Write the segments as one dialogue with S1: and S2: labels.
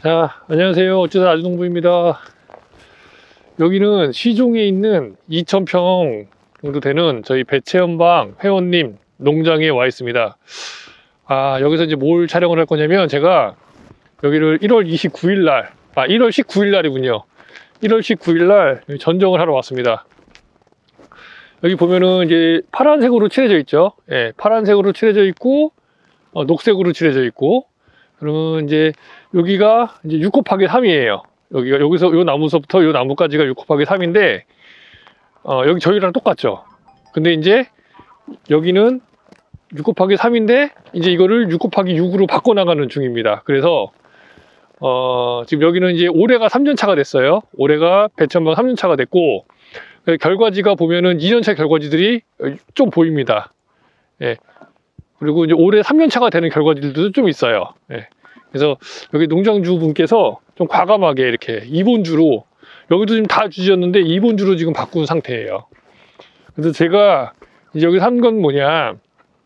S1: 자, 안녕하세요. 어쩌다 아주농부입니다. 여기는 시종에 있는 2,000평 정도 되는 저희 배체현방 회원님 농장에 와 있습니다. 여기서 이제 뭘 촬영을 할 거냐면, 제가 여기를 1월 29일 날, 1월 19일 날이군요. 1월 19일 날 전정을 하러 왔습니다. 여기 보면은 이제 파란색으로 칠해져 있죠. 예, 파란색으로 칠해져 있고, 녹색으로 칠해져 있고, 그러면 이제 여기가 이제 6 곱하기 3이에요. 여기서 요 나무서부터 요 나무까지가 6 곱하기 3인데, 여기 저희랑 똑같죠. 근데 이제 여기는 6 곱하기 3인데, 이제 이거를 6 곱하기 6으로 바꿔나가는 중입니다. 그래서, 지금 여기는 이제 올해가 3년차가 됐어요. 올해가 배천방 3년차가 됐고, 결과지가 보면은 2년차 결과지들이 좀 보입니다. 예. 그리고 이제 올해 3년차가 되는 결과지들도 좀 있어요. 예. 그래서 여기 농장주 분께서 좀 과감하게 이렇게 2본주로, 여기도 지금 다 주지였는데 2본주로 지금 바꾼 상태예요. 그래서 제가 이제 여기서 한 건 뭐냐,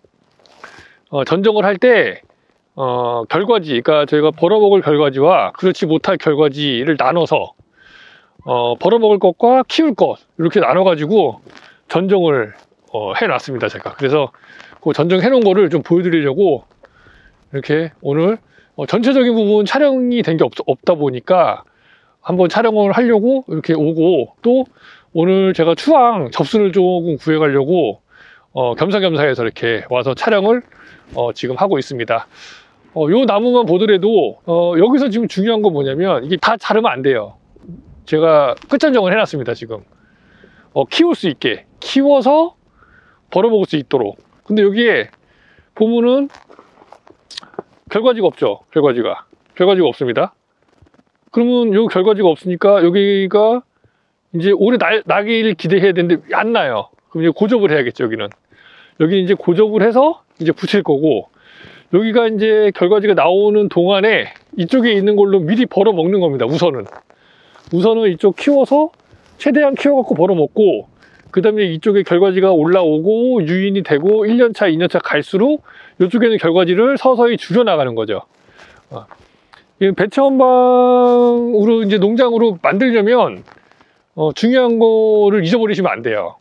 S1: 전정을 할 때, 결과지, 그러니까 저희가 벌어먹을 결과지와 그렇지 못할 결과지를 나눠서, 벌어먹을 것과 키울 것, 이렇게 나눠가지고 전정을 해놨습니다, 제가. 그래서 그 전정해 놓은 거를 좀 보여드리려고 이렇게 오늘 전체적인 부분 촬영이 된 게 없다 보니까 한번 촬영을 하려고 이렇게 오고, 또 오늘 제가 추앙 접순을 조금 구해가려고 겸사겸사해서 이렇게 와서 촬영을 지금 하고 있습니다. 요 나무만 보더라도 여기서 지금 중요한 건 뭐냐면, 이게 다 자르면 안 돼요. 제가 끝전정을 해놨습니다. 지금 키울 수 있게, 키워서 벌어먹을 수 있도록. 근데 여기에 보면은 결과지가 없죠. 결과지가 없습니다. 그러면 요 결과지가 없으니까 여기가 이제 올해 나기를 기대해야 되는데 안 나요. 그럼 이제 고접을 해야겠죠. 여기는 이제 고접을 해서 이제 붙일 거고, 여기가 이제 결과지가 나오는 동안에 이쪽에 있는 걸로 미리 벌어 먹는 겁니다. 우선은 이쪽 키워서 최대한 키워갖고 벌어먹고, 그 다음에 이쪽에 결과지가 올라오고 유인이 되고 1년차, 2년차 갈수록 이쪽에는 결과지를 서서히 줄여나가는 거죠. 배체원방으로 이제 농장으로 만들려면 중요한 거를 잊어버리시면 안 돼요.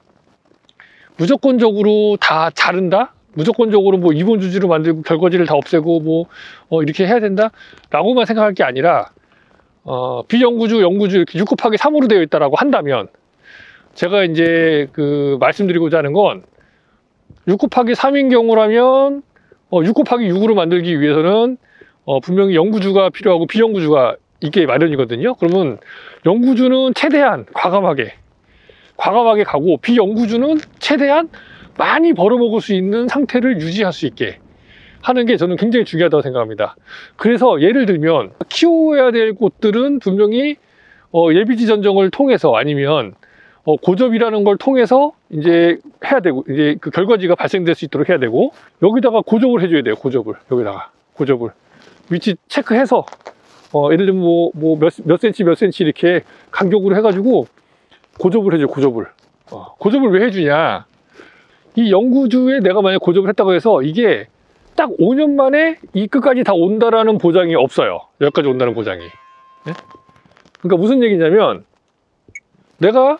S1: 무조건적으로 다 자른다? 무조건적으로 뭐 2번 주지로 만들고 결과지를 다 없애고 뭐 이렇게 해야 된다? 라고만 생각할 게 아니라, 비영구주, 영구주 이렇게 6 곱하기 3으로 되어 있다라고 한다면, 제가 이제 말씀드리고자 하는 건, 6 곱하기 3인 경우라면 6 곱하기 6으로 만들기 위해서는 분명히 영구주가 필요하고 비영구주가 있게 마련이거든요. 그러면 영구주는 최대한 과감하게 가고, 비영구주는 최대한 많이 벌어먹을 수 있는 상태를 유지할 수 있게 하는 게 저는 굉장히 중요하다고 생각합니다. 그래서 예를 들면 키워야 될 곳들은 분명히 예비지 전정을 통해서, 아니면 고접이라는 걸 통해서 이제 해야 되고, 이제 그 결과지가 발생될 수 있도록 해야 되고, 여기다가 고접을 해줘야 돼요. 여기다가 고접을 위치 체크해서, 예를 들면 몇 센치 이렇게 간격으로 해가지고 고접을 해줘. 고접을 왜 해주냐, 이 영구주에 내가 만약 고접을 했다고 해서 이게 딱 5년 만에 이 끝까지 다 온다라는 보장이 없어요. 여기까지 온다는 보장이. 네? 그러니까 무슨 얘기냐면, 내가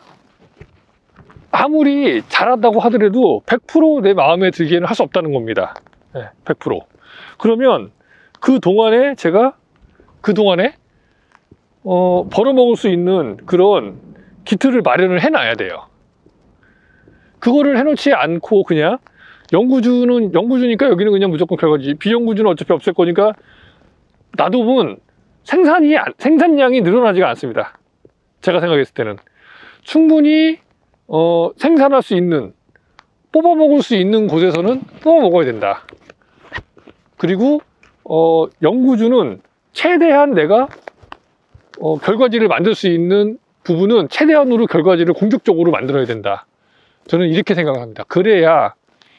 S1: 아무리 잘한다고 하더라도 100% 내 마음에 들기에는 할 수 없다는 겁니다. 네, 100%. 그러면 제가 그동안에 벌어먹을 수 있는 그런 기틀을 마련을 해놔야 돼요. 그거를 해놓지 않고 그냥 영구주니까 여기는 그냥 무조건 결과지, 비영구주는 어차피 없을 거니까 놔두면 생산량이 늘어나지가 않습니다. 제가 생각했을 때는 충분히 생산할 수 있는, 뽑아먹을 수 있는 곳에서는 뽑아먹어야 된다. 그리고 영구주는 최대한 내가 결과지를 만들 수 있는 부분은 최대한으로 결과지를 공격적으로 만들어야 된다. 저는 이렇게 생각합니다. 그래야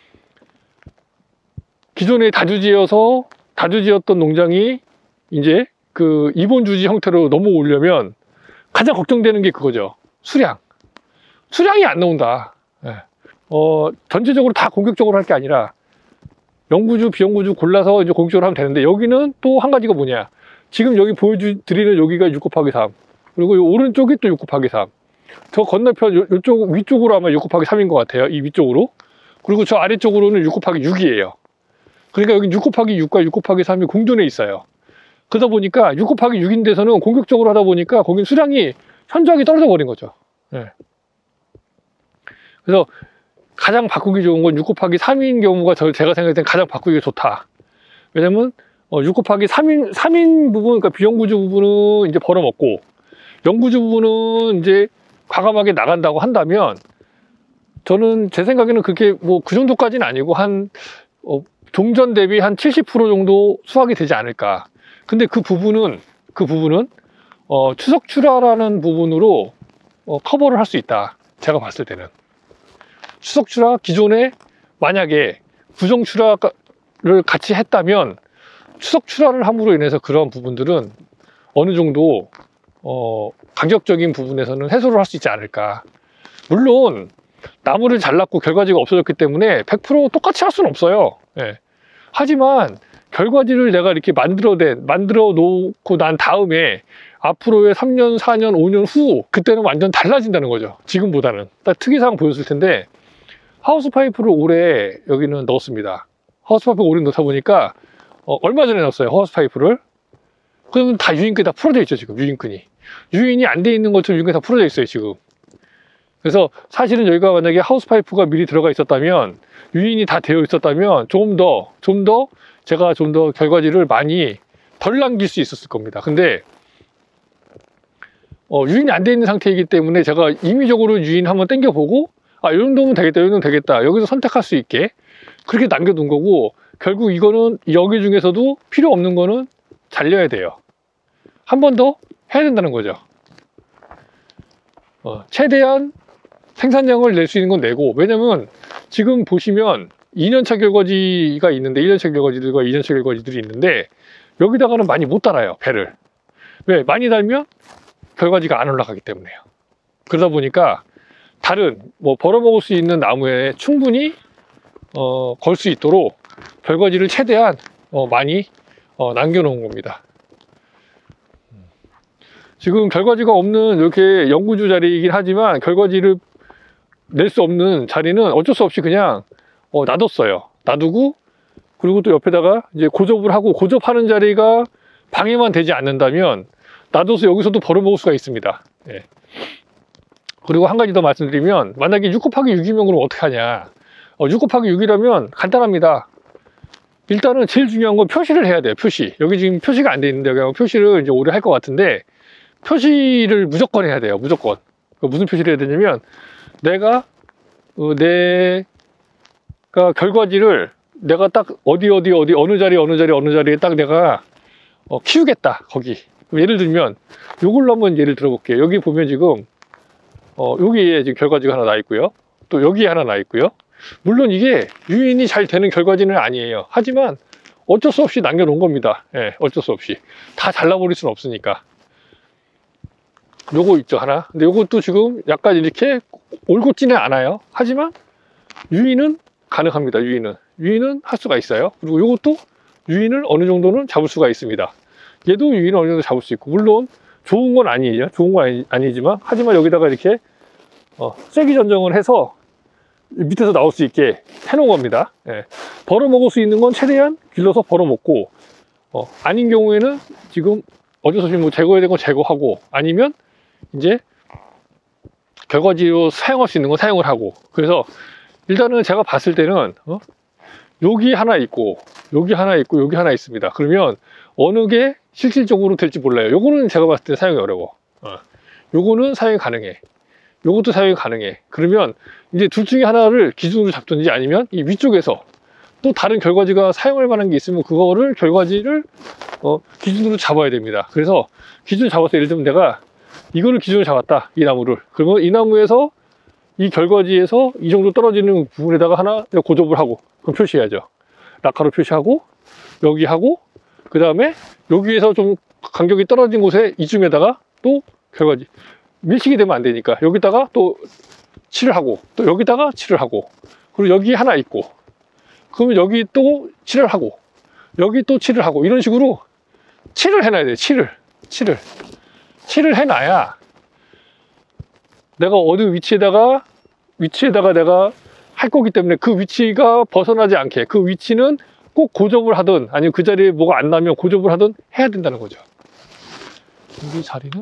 S1: 기존에 다주지였던 농장이 이제 그 2번 주지 형태로 넘어오려면 가장 걱정되는 게 그거죠. 수량이 안 나온다. 네. 전체적으로 다 공격적으로 할 게 아니라 영구주, 비영구주 골라서 이제 공격적으로 하면 되는데, 여기는 또 한 가지가 뭐냐, 지금 여기 보여드리는 여기가 6 곱하기 3. 그리고 이 오른쪽이 또 6 곱하기 3. 저 건너편 이쪽 위쪽으로 아마 6 곱하기 3인 것 같아요. 이 위쪽으로. 그리고 저 아래쪽으로는 6 곱하기 6이에요. 그러니까 여기 6 곱하기 6과 6 곱하기 3이 공존해 있어요. 그러다 보니까 6 곱하기 6인 데서는 공격적으로 하다 보니까 거긴 수량이 현저하게 떨어져 버린 거죠. 네. 그래서 가장 바꾸기 좋은 건 6 곱하기 3인 경우가 제가 생각할 땐 가장 바꾸기가 좋다. 왜냐면 6 곱하기 3인 부분, 그러니까 비영구주 부분은 이제 벌어먹고 영구주 부분은 이제 과감하게 나간다고 한다면 저는 제 생각에는 그렇게 뭐 그 정도까지는 아니고 한 종전 대비 한 70% 정도 수확이 되지 않을까. 근데 그 부분은 추석 출하라는 부분으로 커버를 할 수 있다. 제가 봤을 때는 추석 출하 기존에 만약에 부정 출하를 같이 했다면 추석 출하를 함으로 인해서 그런 부분들은 어느 정도 가격적인 부분에서는 해소를 할 수 있지 않을까. 물론 나무를 잘랐고 결과지가 없어졌기 때문에 100% 똑같이 할 수는 없어요. 예. 하지만 결과지를 내가 이렇게 만들어 놓고 난 다음에 앞으로의 3년, 4년, 5년 후 그때는 완전 달라진다는 거죠. 지금보다는. 딱 특이사항 보였을 텐데 하우스 파이프를 올해 여기는 넣었습니다. 하우스 파이프 올해 넣다 보니까 얼마 전에 넣었어요. 하우스 파이프를. 그러면 다 유인끈이 다 풀어져 있죠. 지금 유인끈이. 유인이 안 돼 있는 것처럼 유인끈이 다 풀어져 있어요. 지금. 그래서 사실은 여기가 만약에 하우스 파이프가 미리 들어가 있었다면 유인이 다 되어 있었다면 좀 더 제가 좀 더 결과지를 많이 덜 남길 수 있었을 겁니다. 근데 유인이 안 돼 있는 상태이기 때문에 제가 임의적으로 유인 한번 당겨보고 이 정도면 되겠다, 이 정도면 되겠다, 여기서 선택할 수 있게 그렇게 남겨둔 거고, 결국 이거는 여기 중에서도 필요 없는 거는 잘려야 돼요. 한 번 더 해야 된다는 거죠. 최대한 생산량을 낼 수 있는 건 내고, 왜냐면 지금 보시면 2년차 결과지가 있는데 1년차 결과지들과 2년차 결과지들이 있는데 여기다가는 많이 못 달아요. 배를. 왜? 많이 달면 결과지가 안 올라가기 때문에요. 그러다 보니까 다른 벌어먹을 수 있는 나무에 충분히 걸 수 있도록 결과지를 최대한 많이 남겨놓은 겁니다. 지금 결과지가 없는 이렇게 영구주 자리이긴 하지만 결과지를 낼 수 없는 자리는 어쩔 수 없이 그냥 놔뒀어요. 놔두고 그리고 또 옆에다가 이제 고접을 하고, 고접하는 자리가 방해만 되지 않는다면 놔둬서 여기서도 벌어먹을 수가 있습니다. 예. 그리고 한 가지 더 말씀드리면, 만약에 6 곱하기 6이면 그럼 어떻게 하냐. 6 곱하기 6이라면 간단합니다. 일단은 제일 중요한 건 표시를 해야 돼요. 표시. 여기 지금 표시가 안 돼 있는데 여기 표시를 이제 올해 할 것 같은데 표시를 무조건 해야 돼요. 무조건. 무슨 표시를 해야 되냐면, 내가 결과지를 내가 딱 어디 어느 자리에 딱 내가 키우겠다. 거기. 예를 들면 요걸로 한번 예를 들어볼게요. 여기 보면 지금 여기에 지금 결과지가 하나 나 있고요. 또 여기에 하나 나 있고요. 물론 이게 유인이 잘 되는 결과지는 아니에요. 하지만 어쩔 수 없이 남겨놓은 겁니다. 예, 어쩔 수 없이. 다 잘라버릴 수는 없으니까. 요거 있죠, 하나. 근데 요것도 지금 약간 이렇게 올곧지는 않아요. 하지만 유인은 가능합니다. 유인은 할 수가 있어요. 그리고 요것도 유인을 어느 정도는 잡을 수가 있습니다. 얘도 유인을 어느 정도 잡을 수 있고, 물론 좋은 건 아니에요. 좋은 건 아니지만, 하지만 여기다가 이렇게 쐐기 전정을 해서 밑에서 나올 수 있게 해놓은 겁니다. 예. 벌어먹을 수 있는 건 최대한 길러서 벌어먹고, 아닌 경우에는 지금 어쩔 수 없이 제거해야 되는 건 제거하고, 아니면 이제 결과지로 사용할 수 있는 건 사용을 하고. 그래서 일단은 제가 봤을 때는 여기 하나 있고 여기 하나 있고 여기 하나 있습니다. 그러면 어느 게 실질적으로 될지 몰라요. 요거는 제가 봤을 때 사용이 어려워. 요거는 사용이 가능해. 요것도 사용이 가능해. 그러면 이제 둘 중에 하나를 기준으로 잡든지, 아니면 이 위쪽에서 또 다른 결과지가 사용할 만한 게 있으면 그거를 결과지를 기준으로 잡아야 됩니다. 그래서 기준을 잡아서, 예를 들면 내가 이거를 기준으로 잡았다, 이 나무를. 그러면 이 나무에서 이 결과지에서 이 정도 떨어지는 부분에다가 하나 고접을 하고, 그럼 표시해야죠. 락카로 표시하고, 여기 하고, 그 다음에 여기에서 좀 간격이 떨어진 곳에 이쯤에다가 또 결과지, 밀식이 되면 안 되니까 여기다가 또 칠을 하고, 또 여기다가 칠을 하고, 그리고 여기 하나 있고, 그러면 여기 또 칠을 하고, 여기 또 칠을 하고, 이런 식으로 칠을 해놔야 돼요. 칠을 해놔야 내가 어느 위치에다가 내가 할 거기 때문에 그 위치가 벗어나지 않게, 그 위치는 꼭 고접을 하든 아니면 그 자리에 뭐가 안 나면 고접을 하든 해야 된다는 거죠. 여기 자리는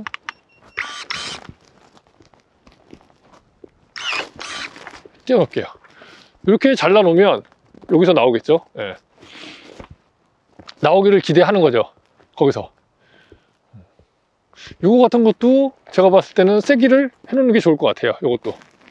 S1: 띄워놓을게요. 이렇게 잘라놓으면 여기서 나오겠죠. 예. 나오기를 기대하는 거죠. 거기서. 요거 같은 것도 제가 봤을 때는 세기를 해놓는 게 좋을 것 같아요. 요것도.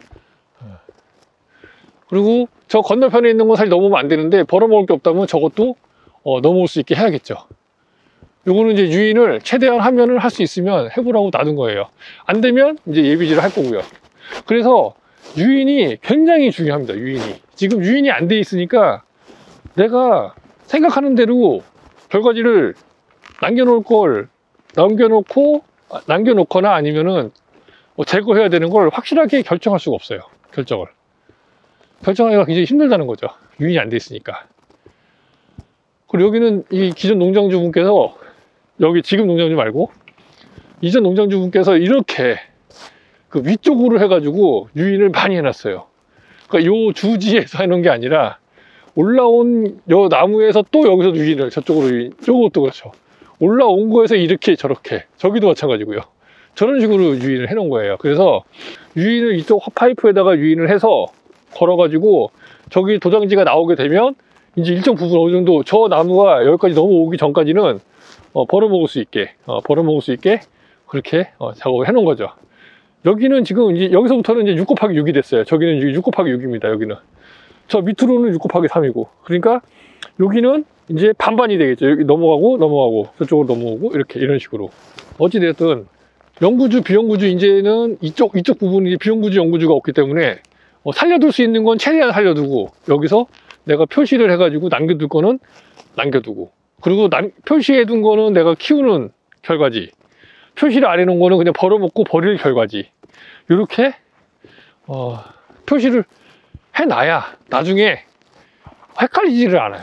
S1: 그리고 저 건너편에 있는 건 사실 넘으면 안 되는데 벌어먹을 게 없다면 저것도 넘어올 수 있게 해야겠죠. 요거는 이제 유인을 최대한 하면은 할 수 있으면 해보라고 놔둔 거예요. 안 되면 이제 예비지를 할 거고요. 그래서 유인이 굉장히 중요합니다. 유인이. 지금 유인이 안 돼 있으니까 내가 생각하는 대로 결과지를 남겨놓거나 아니면은 제거해야 되는 걸 확실하게 결정할 수가 없어요. 결정하기가 굉장히 힘들다는 거죠. 유인이 안 돼 있으니까. 그리고 여기는 이 기존 농장주분께서, 여기 지금 농장주 말고 이전 농장주분께서 이렇게 그 위쪽으로 해가지고 유인을 많이 해놨어요. 그러니까 요 주지에서 해놓은 게 아니라 올라온 요 나무에서 또 여기서 유인을 저쪽으로 유인, 저것도 그렇죠. 올라온 거에서 이렇게 저렇게, 저기도 마찬가지고요. 저런 식으로 유인을 해놓은 거예요. 그래서 유인을 이쪽 파이프에다가 유인을 해서 걸어가지고 저기 도장지가 나오게 되면 이제 일정 부분 어느 정도 저 나무가 여기까지 넘어오기 전까지는 벌어먹을 수 있게 그렇게 작업을 해 놓은 거죠. 여기는 지금 이제 여기서부터는 이제 6 곱하기 6이 됐어요. 저기는 6 곱하기 6입니다. 여기는 저 밑으로는 6 곱하기 3이고, 그러니까 여기는 이제 반반이 되겠죠. 여기 넘어가고 저쪽으로 넘어오고 이렇게, 이런 식으로. 어찌됐든 영구주 비영구주 이제는 이쪽 부분이 비영구주 영구주가 없기 때문에 살려둘 수 있는 건 최대한 살려두고, 여기서 내가 표시를 해가지고 남겨둘 거는 남겨두고, 그리고 표시해둔 거는 내가 키우는 결과지, 표시를 안 해놓은 거는 그냥 벌어먹고 버릴 결과지. 이렇게 표시를 해놔야 나중에 헷갈리지를 않아요.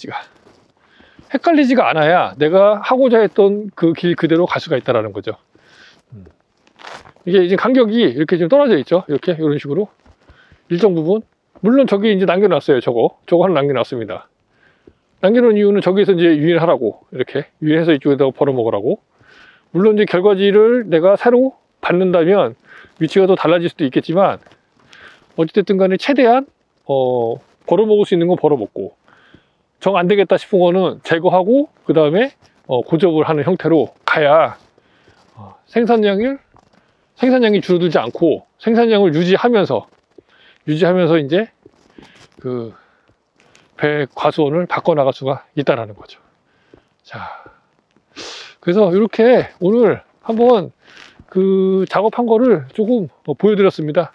S1: 헷갈리지가 않아야 내가 하고자 했던 그 길 그대로 갈 수가 있다는 거죠. 이게 이제 간격이 이렇게 좀 떨어져 있죠. 이렇게, 이런 식으로 일정 부분. 물론 저기 이제 남겨놨어요. 저거 하나 남겨놨습니다. 남겨놓은 이유는 저기에서 이제 유인하라고, 이렇게 유인해서 이쪽에다가 벌어먹으라고. 물론 이제 결과지를 내가 새로 받는다면 위치가 더 달라질 수도 있겠지만, 어찌됐든 간에 최대한 벌어먹을 수 있는 건 벌어먹고, 정 안 되겠다 싶은 거는 제거하고 그 다음에 고접을 하는 형태로 가야 생산량이 줄어들지 않고 생산량을 유지하면서 이제 그 배 과수원을 바꿔나갈 수가 있다라는 거죠. 자, 그래서 이렇게 오늘 한번 그 작업한 거를 조금 보여드렸습니다.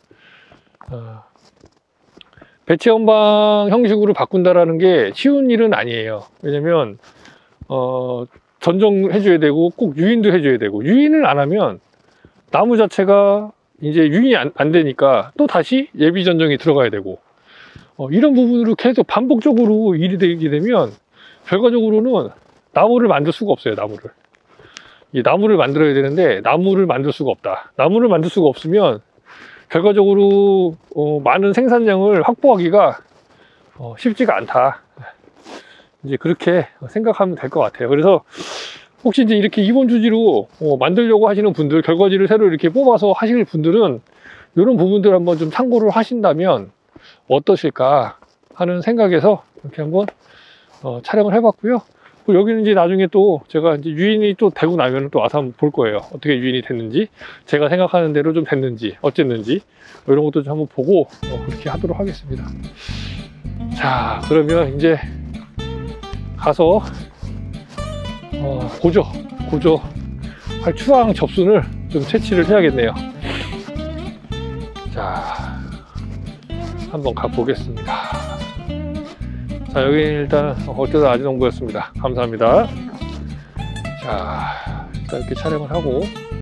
S1: 배치 연방 형식으로 바꾼다라는 게 쉬운 일은 아니에요. 왜냐면 전정해 줘야 되고 꼭 유인도 해 줘야 되고, 유인을 안 하면 나무 자체가 이제 유인이 안 되니까 또 다시 예비 전정이 들어가야 되고, 이런 부분으로 계속 반복적으로 일이 되게 되면 결과적으로는 나무를 만들 수가 없어요. 이 나무를 만들어야 되는데 나무를 만들 수가 없다. 나무를 만들 수가 없으면 결과적으로 많은 생산량을 확보하기가 쉽지가 않다. 이제 그렇게 생각하면 될 것 같아요. 그래서 혹시 이제 이렇게 2번 주지로 만들려고 하시는 분들, 결과지를 새로 이렇게 뽑아서 하실 분들은 이런 부분들 한번 좀 참고를 하신다면 어떠실까 하는 생각에서 이렇게 한번 촬영을 해봤고요. 여기는 이제 나중에 또 제가 이제 유인이 또 되고 나면 또 와서 한번 볼 거예요. 어떻게 유인이 됐는지, 제가 생각하는 대로 좀 됐는지, 어쨌는지, 이런 것도 좀 한번 보고 그렇게 하도록 하겠습니다. 자, 그러면 이제 가서 고조할 추앙 접순을 좀 채취를 해야겠네요. 자, 한번 가보겠습니다. 자, 여기는 일단 어쩌다 아지농부였습니다. 감사합니다. 자, 일단 이렇게 촬영을 하고